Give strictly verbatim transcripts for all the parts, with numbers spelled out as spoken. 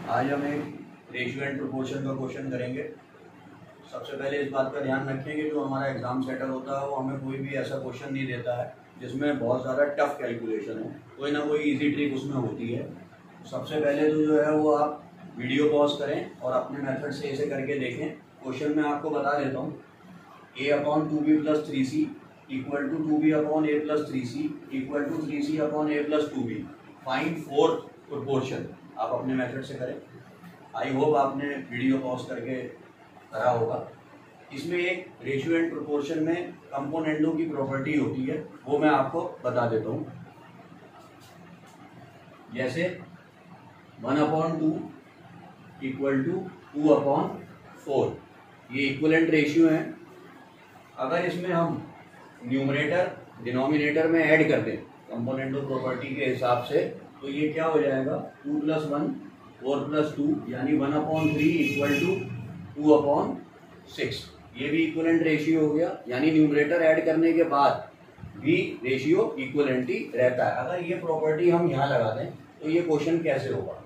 आज हम एक रेशियो एंड प्रोपोर्शन का क्वेश्चन करेंगे। सबसे पहले इस बात का ध्यान रखें कि जो हमारा एग्जाम सेटर होता है वो हमें कोई भी ऐसा क्वेश्चन नहीं देता है जिसमें बहुत ज़्यादा टफ कैलकुलेशन हो, कोई ना कोई इजी ट्रिक उसमें होती है। सबसे पहले तो जो है वो आप वीडियो पॉज करें और अपने मेथड से इसे करके देखें। क्वेश्चन मैं आपको बता देता हूँ। A upon two B plus three C equal to two B upon A plus three C equal to three C upon A plus two B, find fourth proportion. आप अपने मेथड से करें। आई होप आपने video pause करके करा होगा। इसमें एक रेशियो एंड प्रोपोर्शन में कंपोनेंटों की प्रॉपर्टी होती है, वो मैं आपको बता देता हूँ। जैसे one upon two equal to two upon four, ये इक्वलेंट रेशियो है। अगर इसमें हम न्यूमरेटर डिनोमिनेटर में ऐड कर दें कंपोनेंटों प्रॉपर्टी के हिसाब से, तो ये क्या हो जाएगा, two plus one four plus two, यानी one upon three equal to two upon six. ये भी इक्वलेंट रेशियो हो गया, यानी न्यूमरेटर ऐड करने के बाद भी रेशियो इक्वलेंट ही रहता है। अगर ये प्रॉपर्टी हम यहाँ लगा दें तो ये क्वेश्चन कैसे होगा,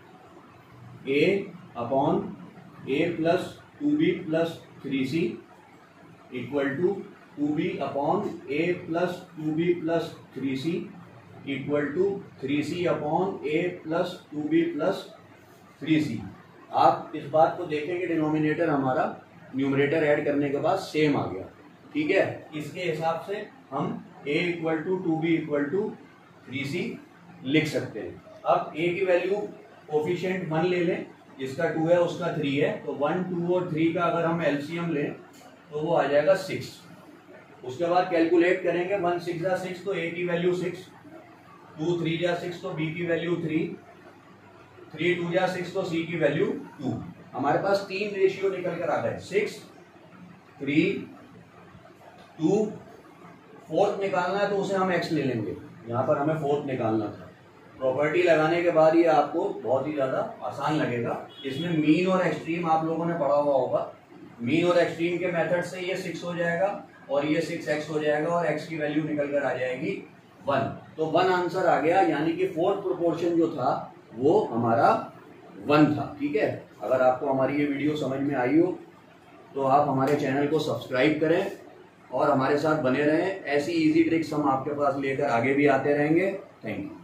A upon A plus two B plus three C equal to two B upon A plus two B plus three C equal to three C upon A plus two B plus three C. आप इस बात को देखें कि denominator हमारा numerator add करने के बाद सेम आ गया, ठीक है। इसके हिसाब से हम a equal to two B equal to three C लिख सकते हैं। अब a की वैल्यू कोफिशिएंट वन ले लें, जिसका टू है उसका थ्री है, तो वन टू और थ्री का अगर हम एलसीएम लें तो वो आ जाएगा सिक्स। उसके बाद कैलकुलेट करेंगे, वन सिक्स जा सिक्स तो a की वैल्यू सिक्स, टू थ्री जा सिक्स तो b की वैल्यू थ्री, थ्री टू जा सिक्स तो c की वैल्यू टू। हमारे पास तीन रेशियो निकल कर आ गए, सिक्स थ्री टू। फोर्थ निकालना है तो उसे हम x ले लेंगे, यहाँ पर हमें फोर्थ निकालना था। प्रॉपर्टी लगाने के बाद ये आपको बहुत ही ज़्यादा आसान लगेगा। इसमें मीन और एक्सट्रीम आप लोगों ने पढ़ा हुआ होगा। मीन और एक्सट्रीम के मेथड से ये सिक्स हो जाएगा और ये सिक्स एक्स हो जाएगा और x की वैल्यू निकल कर आ जाएगी वन। तो वन आंसर आ गया, यानी कि फोर्थ प्रोपोर्शन जो था वो हमारा वन था, ठीक है। अगर आपको हमारी ये वीडियो समझ में आई हो तो आप हमारे चैनल को सब्सक्राइब करें और हमारे साथ बने रहें। ऐसी इजी ट्रिक्स हम आपके पास लेकर आगे भी आते रहेंगे। Thank you.